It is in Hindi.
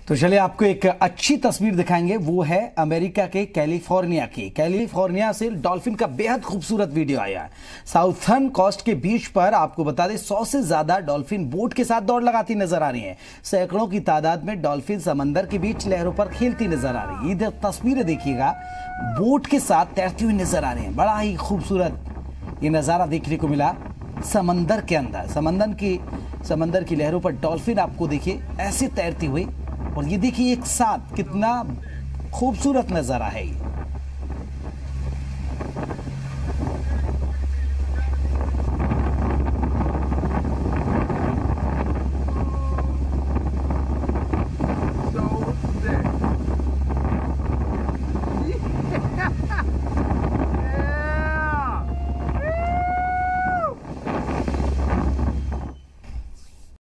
तो चलिए आपको एक अच्छी तस्वीर दिखाएंगे। वो है अमेरिका के कैलिफोर्निया की। कैलिफोर्निया से डॉल्फिन का बेहद खूबसूरत वीडियो आया है। साउथर्न कोस्ट के बीच पर आपको बता दें 100 से ज्यादा डॉल्फिन बोट के साथ दौड़ लगाती नजर आ रही हैं। सैकड़ों की तादाद में डॉल्फिन समंदर के बीच लहरों पर खेलती नजर आ रही है। इधर तस्वीरें देखिएगा, बोट के साथ तैरती हुई नजर आ रही है। बड़ा ही खूबसूरत ये नजारा देखने को मिला समंदर के अंदर। समंदर की लहरों पर डॉल्फिन आपको देखिए ऐसे तैरती हुई, और ये देखिए एक साथ कितना खूबसूरत नजारा है ये।